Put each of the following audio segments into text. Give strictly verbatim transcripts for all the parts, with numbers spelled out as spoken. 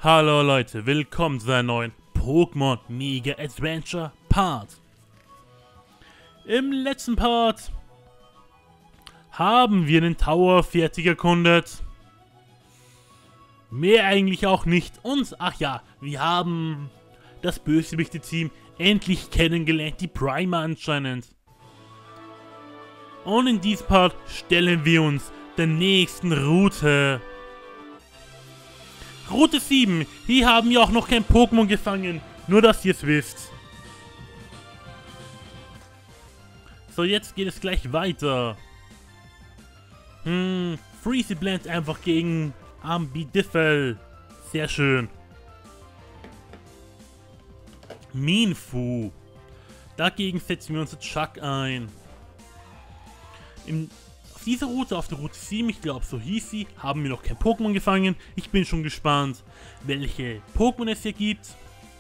Hallo Leute, willkommen zu einem neuen Pokémon Mega Adventure Part. Im letzten Part haben wir den Tower fertig erkundet. Mehr eigentlich auch nicht. Und, ach ja, wir haben das Bösewichte-Team endlich kennengelernt, die Primer anscheinend. Und in diesem Part stellen wir uns der nächsten Route. Route sieben. Hier haben wir auch noch kein Pokémon gefangen. Nur, dass ihr es wisst. So, jetzt geht es gleich weiter. Hm, Freezy Blend einfach gegen Ambidiffel. Sehr schön. Minfu. Dagegen setzen wir uns Chuck ein. Im Auf dieser Route, auf der Route sieben, ich glaube so hieß sie, haben wir noch kein Pokémon gefangen. Ich bin schon gespannt, welche Pokémon es hier gibt.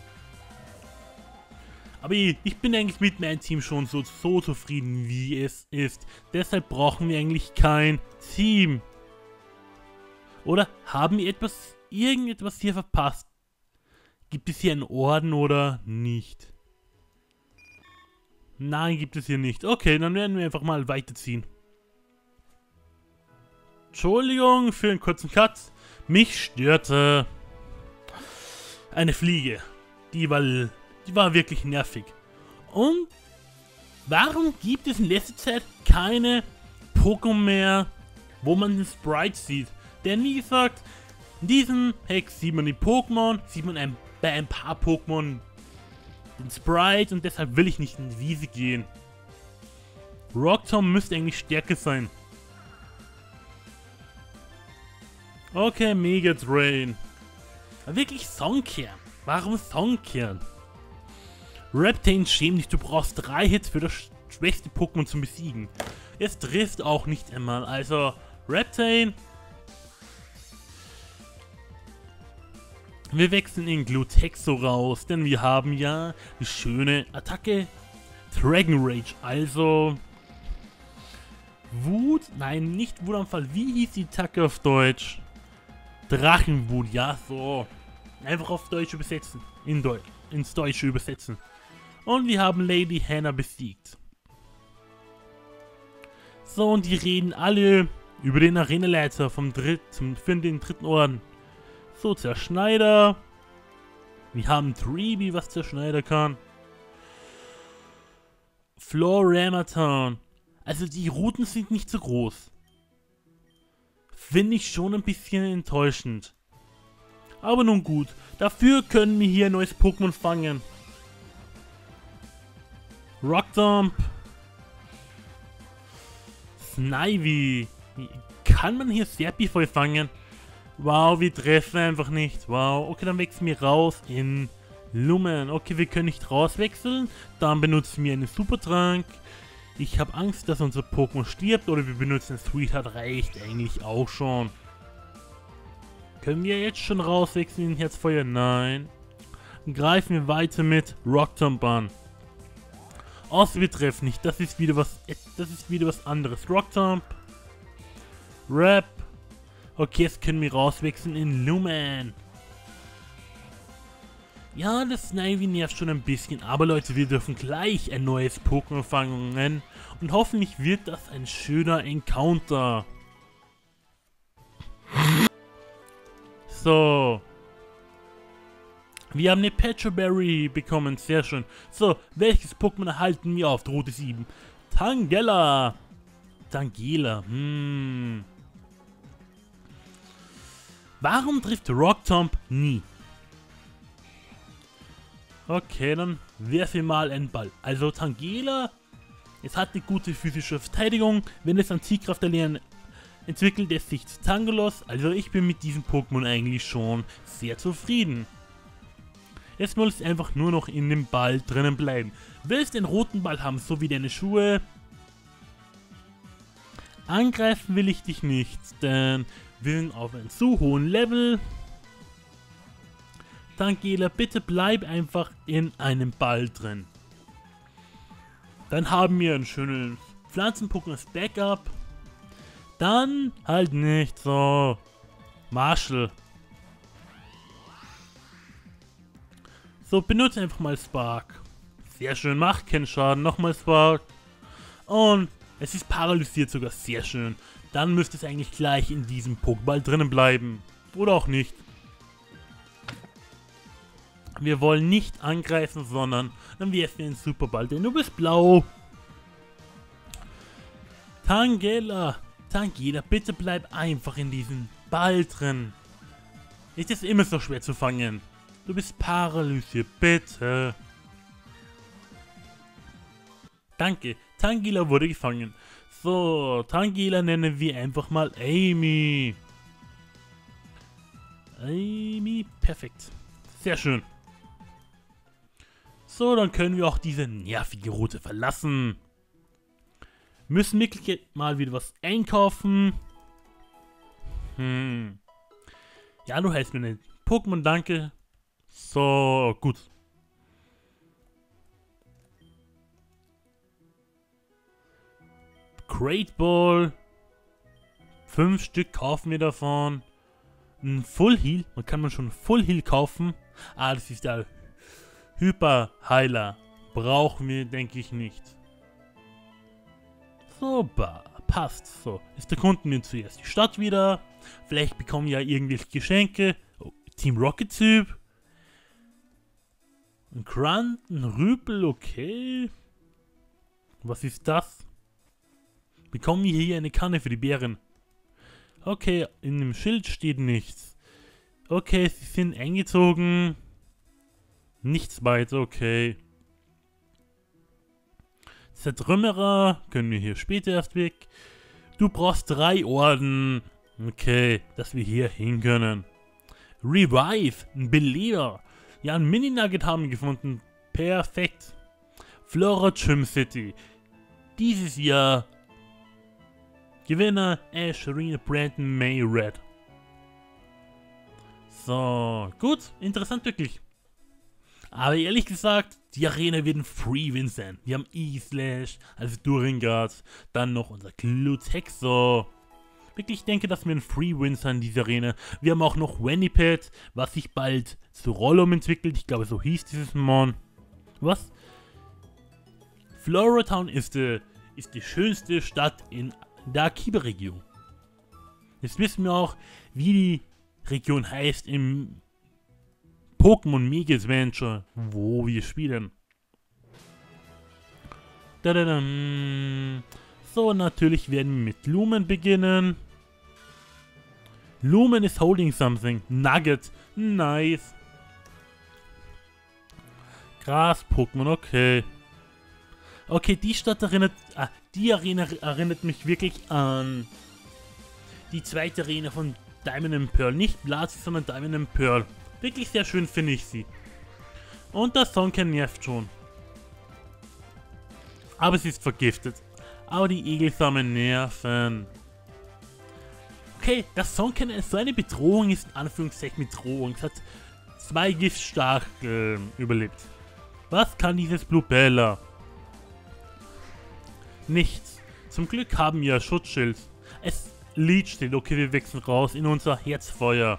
Aber ich bin eigentlich mit meinem Team schon so, so zufrieden, wie es ist. Deshalb brauchen wir eigentlich kein Team. Oder haben wir etwas, irgendetwas hier verpasst? Gibt es hier einen Orden oder nicht? Nein, gibt es hier nicht. Okay, dann werden wir einfach mal weiterziehen. Entschuldigung für einen kurzen Cut. Mich störte eine Fliege. Die war, die war wirklich nervig. Und warum gibt es in letzter Zeit keine Pokémon mehr, wo man den Sprite sieht? Denn wie gesagt, in diesem Hack sieht man die Pokémon, sieht man ein, bei ein paar Pokémon den Sprite und deshalb will ich nicht in die Wiese gehen. Rocktom müsste eigentlich stärker sein. Okay, Mega Drain. Wirklich Songkern. Warum Songkern? Reptane, schäm dich, du brauchst drei Hits für das schwächste Pokémon zu besiegen. Es trifft auch nicht einmal. Also, Reptane. Wir wechseln in Glutexo raus, denn wir haben ja die schöne Attacke Dragon Rage. Also, Wut? Nein, nicht Wutanfall. Wie hieß die Attacke auf Deutsch? Drachenwut, ja, so. Einfach auf Deutsch übersetzen. In Deutsch. Ins Deutsche übersetzen. Und wir haben Lady Hannah besiegt. So, und die reden alle über den Arenaleiter vom dritten, für den dritten Orden. So, Zerschneider. Wir haben Treeby, was Zerschneider kann. Floramaton. Also die Routen sind nicht so groß. Finde ich schon ein bisschen enttäuschend. Aber nun gut, dafür können wir hier ein neues Pokémon fangen. Rocktomp. Snivy. Kann man hier Serpifol fangen? Wow, wir treffen einfach nicht. Wow, okay, dann wechseln wir raus in Lumen. Okay, wir können nicht rauswechseln. Dann benutzen wir einen Supertrank. Ich habe Angst, dass unser Pokémon stirbt, oder wir benutzen Sweetheart, reicht eigentlich auch schon. Können wir jetzt schon rauswechseln in Herzfeuer? Nein. Greifen wir weiter mit Rocktomp an. Außer wir treffen nicht, das ist wieder was, das ist wieder was anderes. Rocktomp. Rap. Okay, jetzt können wir rauswechseln in Lumen. Ja, das Snivy nervt schon ein bisschen, aber Leute, wir dürfen gleich ein neues Pokémon fangen und hoffentlich wird das ein schöner Encounter. So. Wir haben eine Petroberry bekommen, sehr schön. So, welches Pokémon erhalten wir auf Route sieben? Tangela. Tangela, hm. Warum trifft Rocktomp nie? Okay, dann werfen wir mal einen Ball. Also Tangela, es hat eine gute physische Verteidigung. Wenn es Antikraft erlernt, entwickelt es sich zu Tangalos. Also ich bin mit diesem Pokémon eigentlich schon sehr zufrieden. Jetzt muss es einfach nur noch in dem Ball drinnen bleiben. Willst den roten Ball haben, so wie deine Schuhe? Angreifen will ich dich nicht, denn wir sind auf einem zu hohen Level. Tangela, bitte bleib einfach in einem Ball drin. Dann haben wir ein schönes Pflanzen-Pokémon als Backup. Dann halt nicht so. Marshall. So, benutze einfach mal Spark. Sehr schön, macht keinen Schaden. Nochmal Spark. Und es ist paralysiert sogar. Sehr schön. Dann müsste es eigentlich gleich in diesem Pokéball drinnen bleiben. Oder auch nicht. Wir wollen nicht angreifen, sondern dann werfen wir einen Superball, denn du bist blau. Tangela, Tangela, bitte bleib einfach in diesem Ball drin. Ist es immer so schwer zu fangen? Du bist paralysiert, bitte. Danke, Tangela wurde gefangen. So, Tangela nennen wir einfach mal Amy. Amy, perfekt. Sehr schön. So, dann können wir auch diese nervige Route verlassen. Müssen wirklich mal wieder was einkaufen. Hm. Ja, du hältst mir einen Pokémon, danke. So, gut. Great Ball. Fünf Stück kaufen wir davon. Ein Full Heal. Man kann man schon Full Heal kaufen. Ah, das ist der Hyper Heiler. Brauchen wir, denke ich, nicht. So, passt. So, jetzt erkunden wir zuerst die Stadt wieder. Vielleicht bekommen wir ja irgendwelche Geschenke. Oh, Team Rocket Typ. Ein Grunt, ein Rüpel, okay. Was ist das? Bekommen wir hier eine Kanne für die Bären? Okay, in dem Schild steht nichts. Okay, sie sind eingezogen. Nichts weiter, okay. Zertrümmerer können wir hier später erst weg. Du brauchst drei Orden. Okay, dass wir hier hin können. Revive, ein Beleber. Ja, ein Mini-Nugget haben wir gefunden. Perfekt. Flora Gym City. Dieses Jahr Gewinner Ash, Arena, Brandon, May, Red. So, gut, interessant wirklich. Aber ehrlich gesagt, die Arena wird ein Free-Win sein. Wir haben E-Slash, also Duringard, dann noch unser Glutexo. Wirklich, ich denke, dass wir ein Free-Win sein, diese Arena. Wir haben auch noch Weniped, was sich bald zu Rollum entwickelt. Ich glaube, so hieß dieses Mon. Was? Floratown ist die, ist die schönste Stadt in der Akiba-Region. Jetzt wissen wir auch, wie die Region heißt im Pokémon Mega Adventure, wo wir spielen. Dadadam. So, natürlich werden wir mit Lumen beginnen. Lumen is holding something. Nugget. Nice. Gras-Pokémon, okay. Okay, die Stadt erinnert... Ah, die Arena erinnert mich wirklich an die zweite Arena von Diamond and Pearl. Nicht Blazi, sondern Diamond and Pearl. Wirklich sehr schön finde ich sie. Und das Sonken nervt schon. Aber sie ist vergiftet. Aber die Egelsamen nerven. Okay, das Sonken ist so eine Bedrohung, ist Anführungszeichen Bedrohung. Es hat zwei Giftstachel überlebt. Was kann dieses Blubella? Nichts. Zum Glück haben wir Schutzschild. Es Leech steht. Okay, wir wechseln raus in unser Herzfeuer.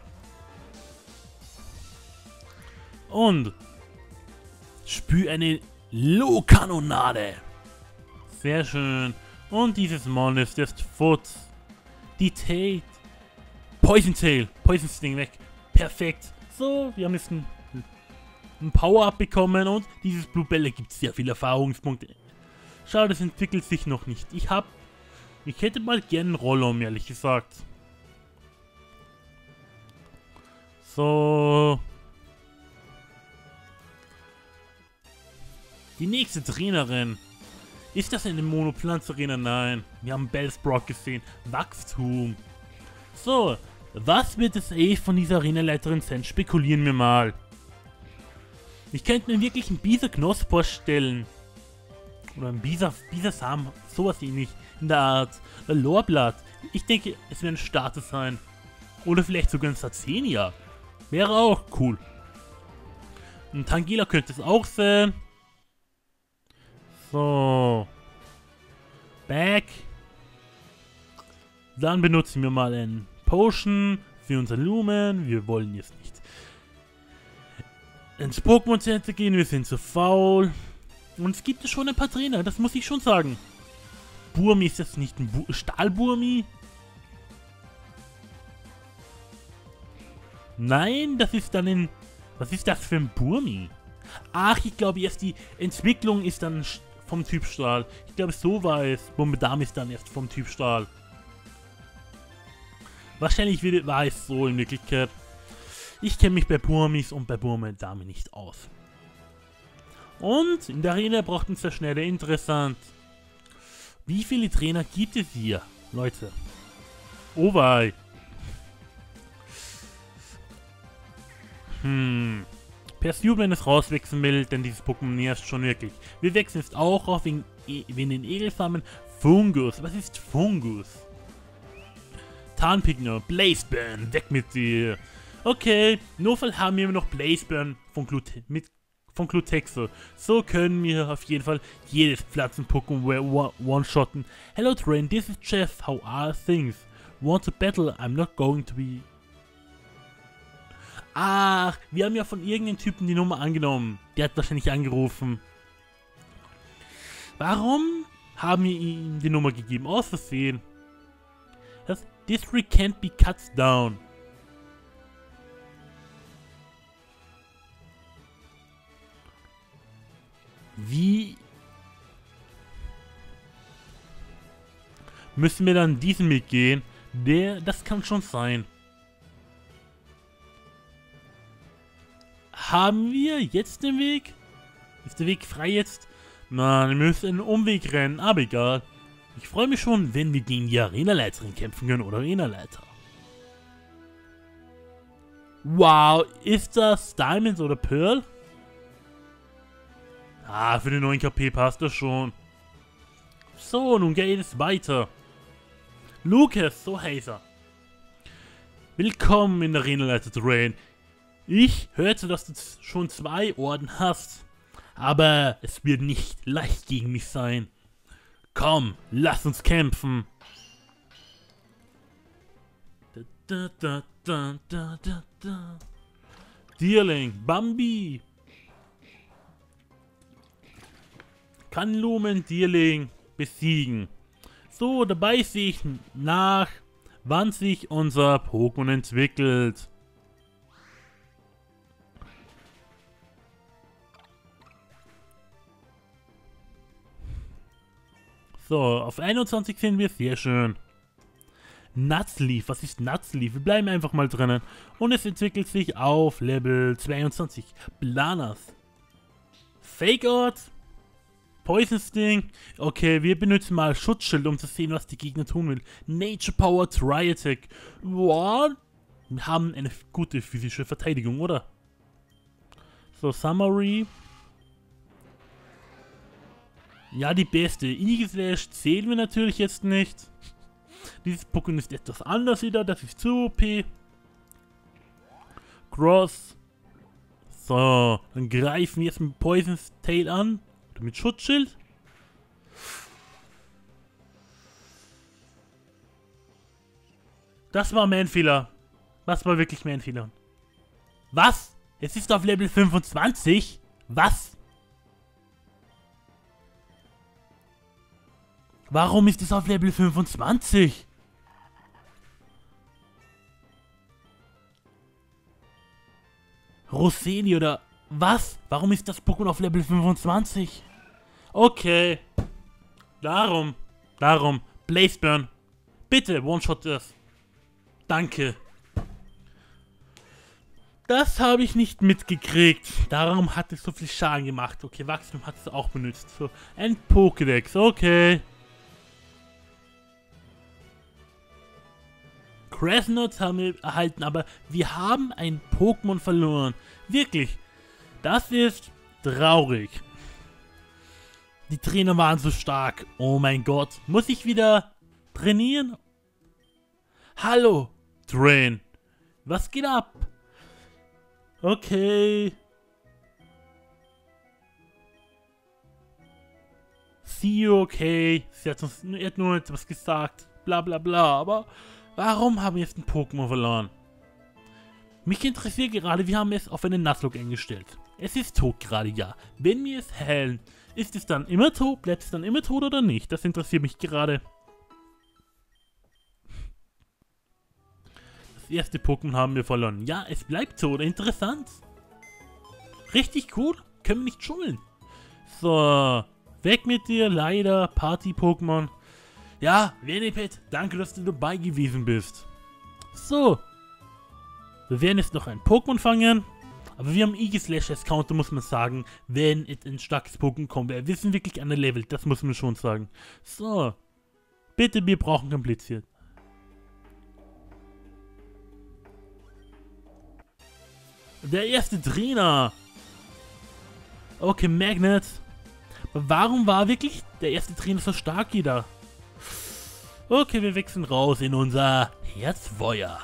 Und spür eine Low-Kanonade. Sehr schön. Und dieses Mon ist jetzt Foot. Die Tate. Poison Tail. Poison Sting weg. Perfekt. So, wir haben jetzt ein, ein Power-Up bekommen und dieses Blubella gibt sehr viele Erfahrungspunkte. Schade, das entwickelt sich noch nicht. Ich hab... Ich hätte mal gern einen Rollum, ehrlich gesagt. So... Die nächste Trainerin. Ist das eine Monopflanz-Arena? Nein. Wir haben Bellsprout gesehen. Wachstum. So. Was wird es eh von dieser Arenaleiterin sein? Spekulieren wir mal. Ich könnte mir wirklich einen Bisa-Knoss vorstellen. Oder ein Bisa, Bisa-Samen. Sowas ähnlich. In der Art. Ein Lorblatt. Ich denke, es wird ein Starter sein. Oder vielleicht sogar ein Sazenia. Wäre auch cool. Ein Tangela könnte es auch sein. So. Back. Dann benutzen wir mal einen Potion für unser Lumen. Wir wollen jetzt nicht ins Pokémon Center gehen, wir sind zu faul. Und es gibt schon ein paar Trainer, das muss ich schon sagen. Burmi, ist das nicht ein Bu Stahlburmi? Nein, das ist dann ein... Was ist das für ein Burmi? Ach, ich glaube erst die Entwicklung ist dann vom Typ Stahl. Ich glaube, so war es. Bombardam ist dann erst vom Typ Stahl. Wahrscheinlich war es so in Wirklichkeit. Ich kenne mich bei Burmis und bei Bombardam nicht aus. Und in der Arena braucht uns der Schnelle interessant. Wie viele Trainer gibt es hier, Leute? Oh wei. Hm. Pursuit, wenn es rauswechseln will, denn dieses Pokémon nervt schon wirklich. Wir wechseln jetzt auch auf wegen, e wegen den Egelsamen. Fungus. Was ist Fungus? Tarnpigner. Blazeburn. Weg mit dir. Okay. Notfall haben wir noch Blazeburn von, Glut mit, von Glutexo. So können wir auf jeden Fall jedes Pflanzen-Pokémon one-shotten. Hello Train, this is Jeff. How are things? Want to battle? I'm not going to be... Ach, wir haben ja von irgendeinem Typen die Nummer angenommen. Der hat wahrscheinlich angerufen. Warum haben wir ihm die Nummer gegeben? Aus Versehen. Das District can't be cut down. Wie müssen wir dann diesen mitgehen? Der, das kann schon sein. Haben wir jetzt den Weg? Ist der Weg frei jetzt? Nein, wir müssen einen Umweg rennen, aber egal. Ich freue mich schon, wenn wir gegen die Arenaleiterin kämpfen können oder Arenaleiter. Wow, ist das Diamond oder Pearl? Ah, für den neuen K P passt das schon. So, nun geht es weiter. Lukas, so heißt er. Willkommen in der Arenaleiter Terrain. Ich hörte, dass du schon zwei Orden hast, aber es wird nicht leicht gegen mich sein. Komm, lass uns kämpfen. Da, da, da, da, da, da. Deerling, Bambi. Kann Lumen Deerling besiegen. So, dabei sehe ich nach, wann sich unser Pokémon entwickelt. So, auf einundzwanzig sind wir, sehr schön. Nutsleaf, was ist Nutsleaf? Wir bleiben einfach mal drinnen. Und es entwickelt sich auf Level zweiundzwanzig. Blanas. Fake Out. Poison Sting. Okay, wir benutzen mal Schutzschild, um zu sehen, was die Gegner tun will. Nature Power Tri Attack. What? Wir haben eine gute physische Verteidigung, oder? So, Summary. Ja, die beste. Eagle-Slash zählen wir natürlich jetzt nicht. Dieses Pokémon ist etwas anders wieder. Das ist zu O P. Cross. So, dann greifen wir jetzt mit Poison's Tail an. Oder mit Schutzschild. Das war mein Fehler. Das war wirklich mein Fehler. Was? Es ist auf Level fünfundzwanzig? Was? Warum ist es auf Level fünfundzwanzig? Roseli oder was? Warum ist das Pokémon auf Level fünfundzwanzig? Okay. Darum. Darum. Blazeburn. Bitte, One-Shot das. Danke. Das habe ich nicht mitgekriegt. Darum hat es so viel Schaden gemacht. Okay, Wachstum hat es auch benutzt. So, ein Pokédex. Okay. Crasnots haben wir erhalten, aber wir haben ein Pokémon verloren. Wirklich. Das ist traurig. Die Trainer waren so stark. Oh mein Gott. Muss ich wieder trainieren? Hallo, Train. Was geht ab? Okay. See you, okay. Sie hat uns er hat nur etwas gesagt. Bla bla bla. Aber warum haben wir jetzt ein Pokémon verloren? Mich interessiert gerade, wir haben es auf einen Nuzlocke eingestellt. Es ist tot gerade, ja. Wenn wir es heilen, ist es dann immer tot? Bleibt es dann immer tot oder nicht? Das interessiert mich gerade. Das erste Pokémon haben wir verloren. Ja, es bleibt tot. Interessant. Richtig cool. Können wir nicht schummeln. So. Weg mit dir. Leider. Party-Pokémon. Ja, Venipet, danke, dass du dabei gewesen bist. So. Wir werden jetzt noch ein Pokémon fangen. Aber wir haben Aegislash als Counter, muss man sagen, wenn jetzt ein starkes Pokémon kommt. Wir wissen wirklich an der Level, das muss man schon sagen. So. Bitte, wir brauchen kein Blitziert. Der erste Trainer. Okay, Magnet. Aber warum war wirklich der erste Trainer so stark wieder? Okay, wir wechseln raus in unser Herzfeuer.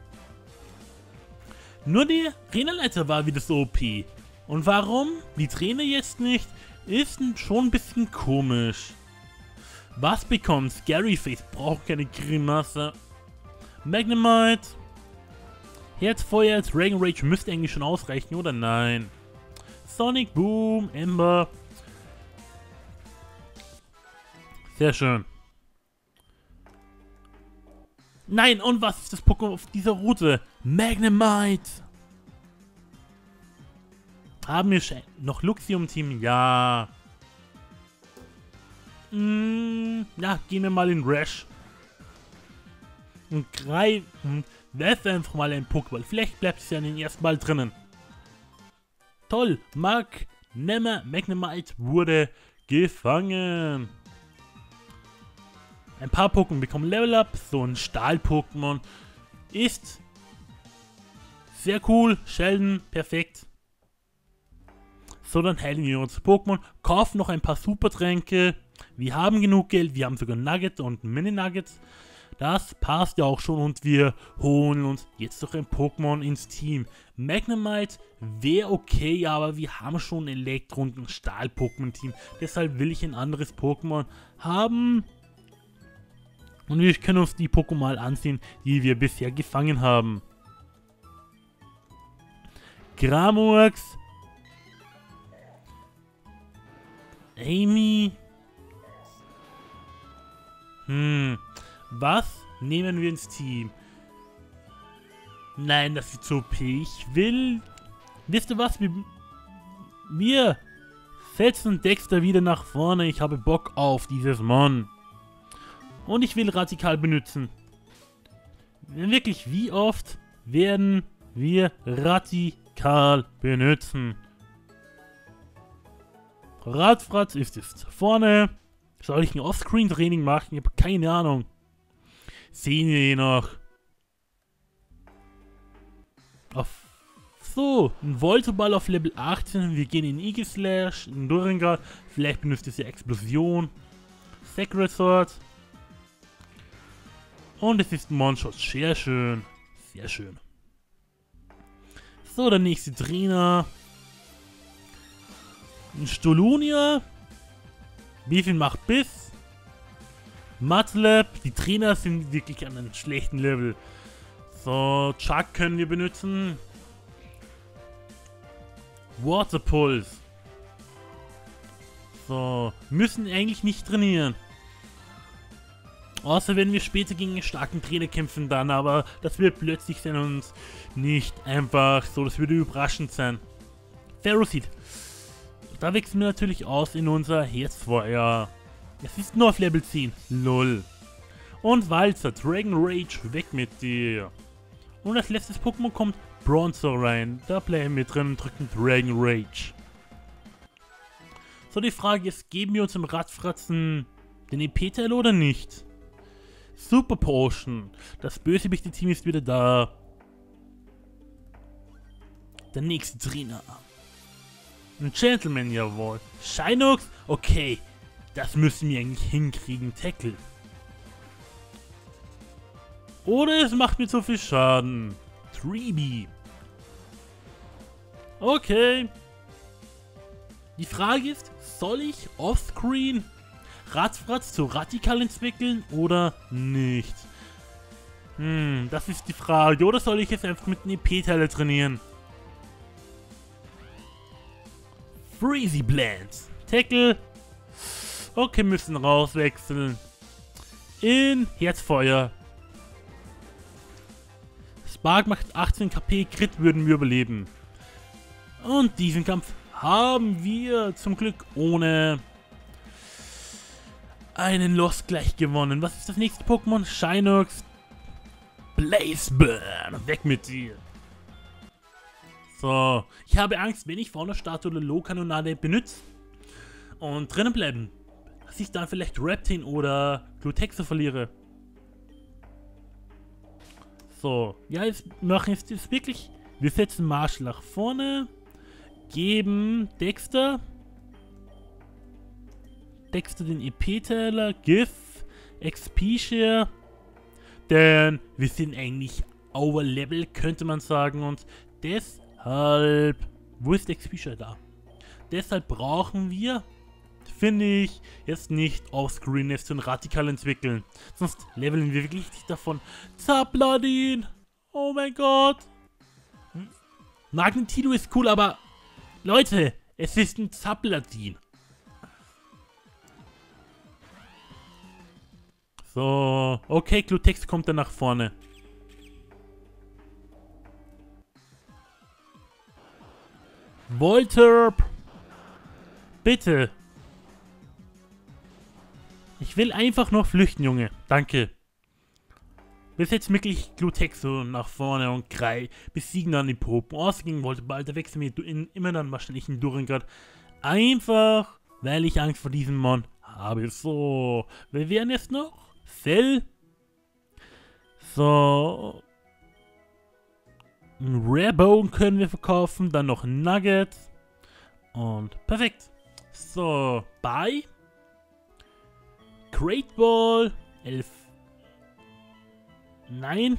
Nur der Trainerleiter war wieder so O P. Und warum die Trainer jetzt nicht, ist schon ein bisschen komisch. Was bekommt Scaryface? Braucht keine Grimasse. Magnemite. Herzfeuer, Dragon Rage müsste eigentlich schon ausreichen, oder nein? Sonic Boom, Ember. Sehr schön. Nein, und was ist das Pokémon auf dieser Route? Magnemite. Haben wir noch Luxium-Team? Ja. Hm, ja, gehen wir mal in Rash. Und greifen. Werfen einfach mal einen Pokéball. Vielleicht bleibt es ja in den ersten Ball drinnen. Toll. Mark Nemmer Magnemite wurde gefangen. Ein paar Pokémon bekommen Level Up. So ein Stahl-Pokémon ist sehr cool. Sheldon, perfekt. So, dann heilen wir uns Pokémon. Kaufen noch ein paar Supertränke. Wir haben genug Geld. Wir haben sogar Nugget und Mini-Nuggets. Das passt ja auch schon. Und wir holen uns jetzt noch ein Pokémon ins Team. Magnemite wäre okay, aber wir haben schon Elektro- und ein Stahl-Pokémon-Team. Deshalb will ich ein anderes Pokémon haben. Und wir können uns die Pokémon mal ansehen, die wir bisher gefangen haben. Gramorx. Amy. Hm. Was nehmen wir ins Team? Nein, das ist zu O P. Ich will... Wisst ihr was? Wir, wir setzen Dexter wieder nach vorne. Ich habe Bock auf dieses Mon. Und ich will Radikal benutzen. Wirklich, wie oft werden wir Radikal benutzen? Radfratz ist jetzt vorne. Soll ich ein Offscreen-Training machen? Ich habe keine Ahnung. Sehen wir hier noch. Auf so, ein Voltoball auf Level achtzehn. Wir gehen in Aegislash, in Durengard. Vielleicht benutzt es ja Explosion. Sacred Sword. Und es ist ein One-Shot. Sehr schön. Sehr schön. So, der nächste Trainer. Ein Stolunia. Wie viel macht Biss? Matlab. Die Trainer sind wirklich an einem schlechten Level. So, Chuck können wir benutzen. Water Pulse. So, müssen eigentlich nicht trainieren. Außer wenn wir später gegen einen starken Trainer kämpfen dann, aber das wird plötzlich sein und nicht einfach so, das würde überraschend sein. Ferroseed. Da wechseln wir natürlich aus in unser Herzfeuer. Es ist nur auf Level zehn. Lol. Und Walzer, Dragon Rage, weg mit dir. Und als letztes Pokémon kommt Bronzor rein. Da bleiben wir drin und drücken Dragon Rage. So, die Frage ist, geben wir uns im Radfratzen den E P-Teil oder nicht? Super Potion. Das Bösewichte-Team ist wieder da. Der nächste Trainer. Ein Gentleman, jawohl. Shinox? Okay. Das müssen wir eigentlich hinkriegen. Tackle. Oder es macht mir zu viel Schaden. Treebee. Okay. Die Frage ist, soll ich offscreen Radfratz zu Radikal entwickeln oder nicht? Hm, das ist die Frage. Oder soll ich jetzt einfach mit einem E P-Teile trainieren? Freezy Blend. Tackle. Okay, müssen rauswechseln. In Herzfeuer. Spark macht achtzehn KP, Crit würden wir überleben. Und diesen Kampf haben wir zum Glück ohne einen Lost gleich gewonnen. Was ist das nächste Pokémon? Shinox. Blaze Burn. Weg mit dir. So. Ich habe Angst, wenn ich Fauna-Statue oder Low-Kanonade benutze und drinnen bleiben, dass ich dann vielleicht Reptin oder Glutexo verliere. So. Ja, jetzt machen es jetzt wirklich. Wir setzen Marshall nach vorne. Geben Dexter. Dexter den E P-Teiler. Gif. X P-Share. Denn wir sind eigentlich Overlevel, könnte man sagen. Und deshalb... Wo ist X P-Share da? Deshalb brauchen wir, finde ich, jetzt nicht offscreen jetzt so ein radikal entwickeln. Sonst leveln wir wirklich nicht davon. Zapladin! Oh mein Gott! Magnetilo ist cool, aber... Leute, es ist ein Zapladin. So, okay, Glutex kommt dann nach vorne. Volterp! Bitte! Ich will einfach nur flüchten, Junge. Danke. Wir setzen wirklich Glutexo nach vorne und Krei besiegen dann die Popen. Ausgehen wollte bald, der wechselt mir in, immer dann wahrscheinlich in Durengard. Einfach, weil ich Angst vor diesem Mon habe. So, wir werden jetzt noch Cell. So. Ein Rarebone können wir verkaufen. Dann noch Nuggets. Und perfekt. So, bye. Great Ball. elf. Nein.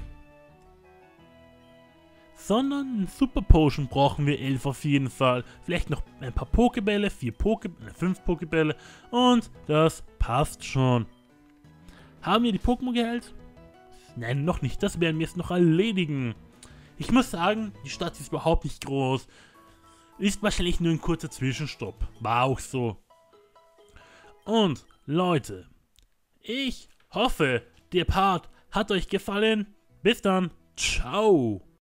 Sondern ein Super Potion brauchen wir elf auf jeden Fall. Vielleicht noch ein paar Pokebälle, vier Poke, fünf Pokebälle und das passt schon. Haben wir die Pokémon geheilt? Nein, noch nicht. Das werden wir jetzt noch erledigen. Ich muss sagen, die Stadt ist überhaupt nicht groß. Ist wahrscheinlich nur ein kurzer Zwischenstopp. War auch so. Und Leute, ich hoffe, der Part hat euch gefallen. Bis dann. Ciao.